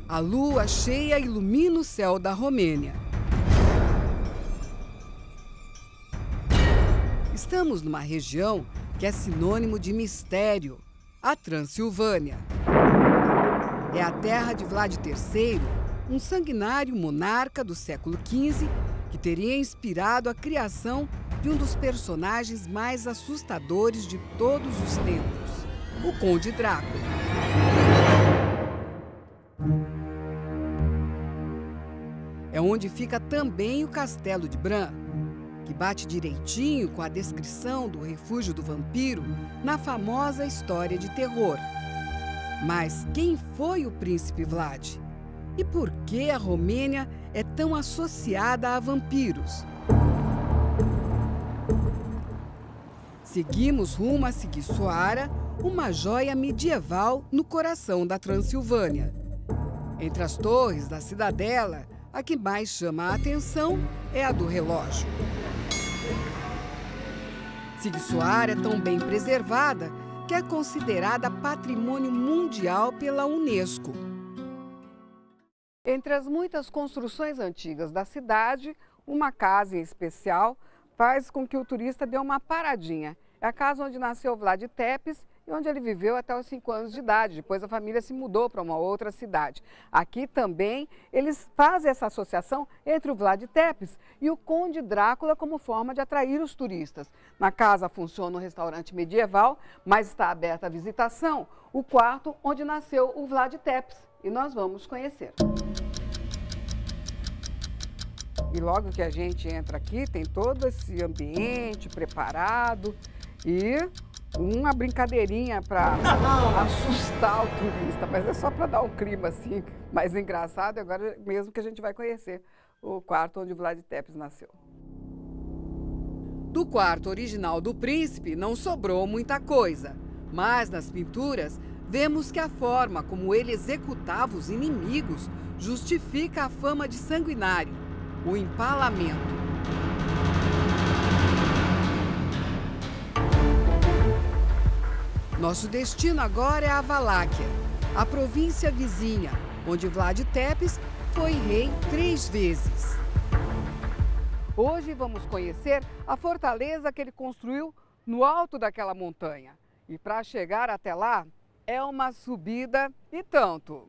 A lua cheia ilumina o céu da Romênia. Estamos numa região que é sinônimo de mistério, a Transilvânia. É a terra de Vlad III, um sanguinário monarca do século XV que teria inspirado a criação de um dos personagens mais assustadores de todos os tempos, o Conde Drácula. É onde fica também o Castelo de Bran, que bate direitinho com a descrição do refúgio do vampiro na famosa história de terror. Mas quem foi o príncipe Vlad? E por que a Romênia é tão associada a vampiros? Seguimos rumo a Sighisoara, uma joia medieval no coração da Transilvânia. Entre as torres da cidadela, a que mais chama a atenção é a do relógio. Sighisoara é tão bem preservada que é considerada patrimônio mundial pela Unesco. Entre as muitas construções antigas da cidade, uma casa em especial faz com que o turista dê uma paradinha. É a casa onde nasceu Vlad Tepes e onde ele viveu até os 5 anos de idade. Depois a família se mudou para uma outra cidade. Aqui também eles fazem essa associação entre o Vlad Tepes e o Conde Drácula como forma de atrair os turistas. Na casa funciona um restaurante medieval, mas está aberta a visitação o quarto onde nasceu o Vlad Tepes. E nós vamos conhecer. E logo que a gente entra aqui, tem todo esse ambiente preparado e uma brincadeirinha para assustar o turista, mas é só para dar um clima assim mais engraçado. Agora mesmo que a gente vai conhecer o quarto onde o Vlad Tepes nasceu. Do quarto original do príncipe não sobrou muita coisa, mas nas pinturas vemos que a forma como ele executava os inimigos justifica a fama de sanguinário, o empalamento. Nosso destino agora é a Valáquia, a província vizinha, onde Vlad Tepes foi rei 3 vezes. Hoje vamos conhecer a fortaleza que ele construiu no alto daquela montanha. E para chegar até lá, é uma subida e tanto.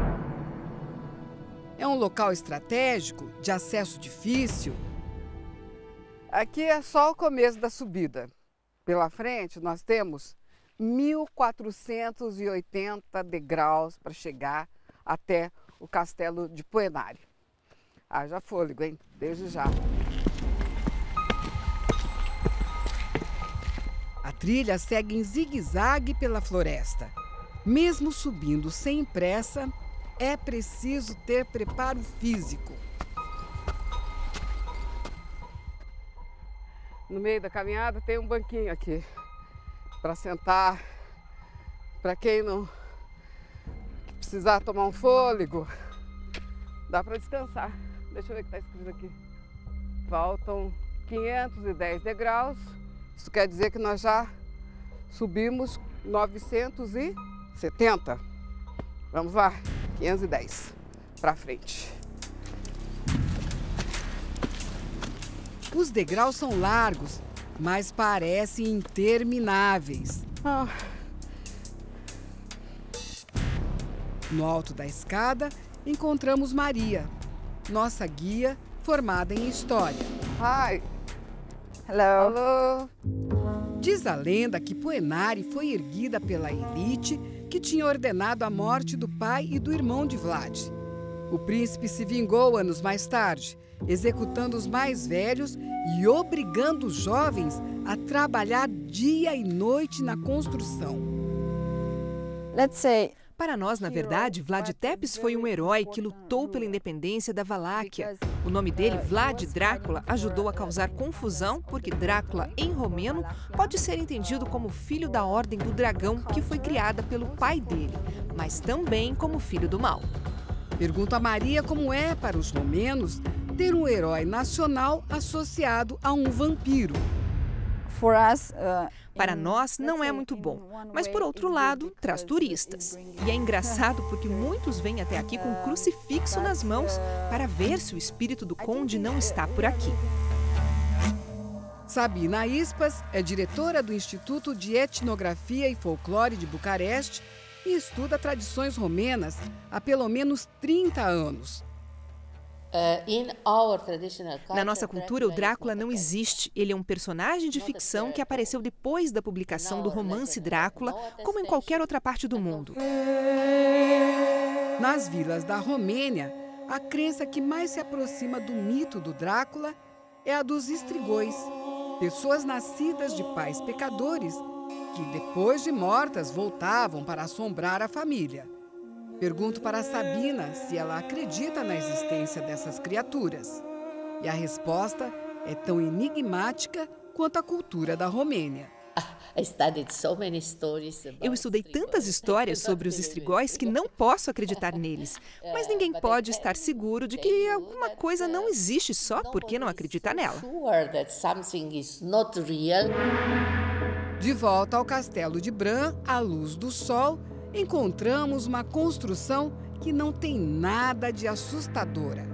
É um local estratégico, de acesso difícil. Aqui é só o começo da subida. Pela frente nós temos 1.480 degraus para chegar até o castelo de Poenari. Haja fôlego, hein? Desde já. A trilha segue em zigue-zague pela floresta. Mesmo subindo sem pressa, é preciso ter preparo físico. No meio da caminhada tem um banquinho aqui para sentar, para quem não precisar tomar um fôlego, dá para descansar. Deixa eu ver o que está escrito aqui. Faltam 510 degraus, isso quer dizer que nós já subimos 970. Vamos lá, 510 para frente. Os degraus são largos, mas parecem intermináveis. No alto da escada, encontramos Maria, nossa guia formada em história. Hi. Hello. Hello. Diz a lenda que Poenari foi erguida pela elite que tinha ordenado a morte do pai e do irmão de Vlad. O príncipe se vingou anos mais tarde, executando os mais velhos e obrigando os jovens a trabalhar dia e noite na construção. Let's say Para nós, na verdade, Vlad Tepes foi um herói que lutou pela independência da Valáquia. O nome dele, Vlad Drácula, ajudou a causar confusão porque Drácula, em romeno, pode ser entendido como filho da Ordem do Dragão, que foi criada pelo pai dele, mas também como filho do mal. Pergunto a Maria como é para os romenos ter um herói nacional associado a um vampiro. For us, Para nós não é muito bom, mas por outro lado, traz turistas. E é engraçado porque muitos vêm até aqui com um crucifixo nas mãos para ver se o espírito do conde não está por aqui. Sabina Ispas é diretora do Instituto de Etnografia e Folclore de Bucareste e estuda tradições romenas há pelo menos 30 anos. Na nossa cultura, o Drácula não existe. Ele é um personagem de ficção que apareceu depois da publicação do romance Drácula, como em qualquer outra parte do mundo. Nas vilas da Romênia, a crença que mais se aproxima do mito do Drácula é a dos estrigões, pessoas nascidas de pais pecadores que, depois de mortas, voltavam para assombrar a família. Pergunto para Sabina se ela acredita na existência dessas criaturas. E a resposta é tão enigmática quanto a cultura da Romênia. Eu estudei tantas histórias sobre os estrigóis que não posso acreditar neles. Mas ninguém pode estar seguro de que alguma coisa não existe só porque não acredita nela. De volta ao castelo de Bran, à luz do sol, encontramos uma construção que não tem nada de assustadora.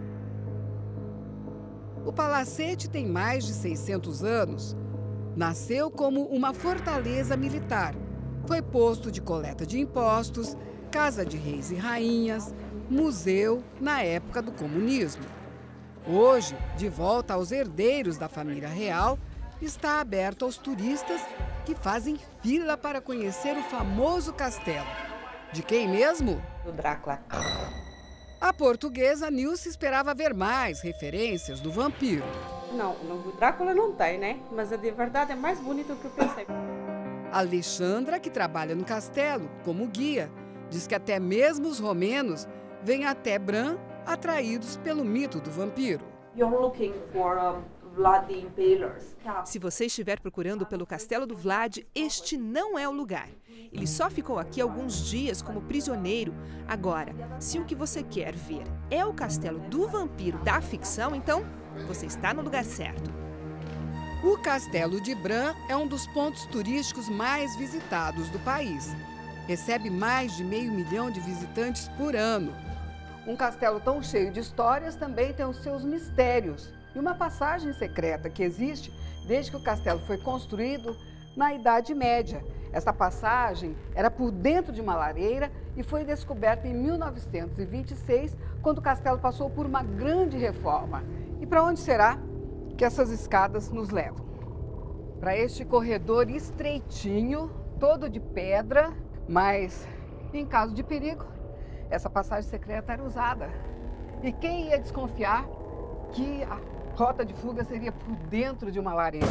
O palacete tem mais de 600 anos. Nasceu como uma fortaleza militar. Foi posto de coleta de impostos, casa de reis e rainhas, museu na época do comunismo. Hoje, de volta aos herdeiros da família real, está aberto aos turistas que fazem fila para conhecer o famoso castelo. De quem mesmo? Do Drácula. A portuguesa Nilce esperava ver mais referências do vampiro. Não, o Drácula não tem, né? Mas de verdade é mais bonito do que eu pensei. Alexandra, que trabalha no castelo como guia, diz que até mesmo os romenos vêm até Bran atraídos pelo mito do vampiro. You're looking for Vlad the Impaler. Se você estiver procurando pelo castelo do Vlad, este não é o lugar. Ele só ficou aqui alguns dias como prisioneiro. Agora, se o que você quer ver é o castelo do vampiro da ficção, então você está no lugar certo. O Castelo de Bran é um dos pontos turísticos mais visitados do país. Recebe mais de 500 mil de visitantes por ano. Um castelo tão cheio de histórias também tem os seus mistérios. E uma passagem secreta que existe desde que o castelo foi construído na Idade Média. Essa passagem era por dentro de uma lareira e foi descoberta em 1926, quando o castelo passou por uma grande reforma. E para onde será que essas escadas nos levam? Para este corredor estreitinho, todo de pedra, mas em caso de perigo, essa passagem secreta era usada. E quem ia desconfiar que a rota de fuga seria por dentro de uma lareira?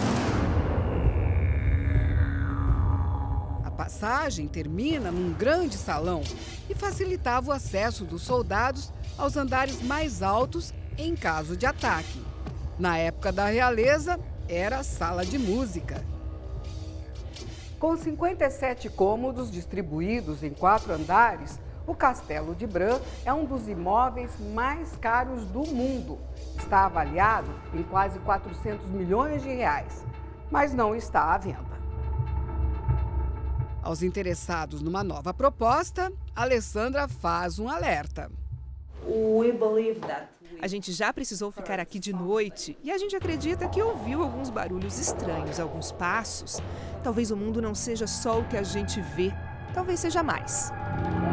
A passagem termina num grande salão e facilitava o acesso dos soldados aos andares mais altos em caso de ataque. Na época da realeza, era a sala de música. Com 57 cômodos distribuídos em 4 andares, o Castelo de Bran é um dos imóveis mais caros do mundo. Está avaliado em quase 400 milhões de reais, mas não está à venda. Aos interessados numa nova proposta, Alessandra faz um alerta. A gente já precisou ficar aqui de noite e a gente acredita que ouviu alguns barulhos estranhos, alguns passos. Talvez o mundo não seja só o que a gente vê, talvez seja mais.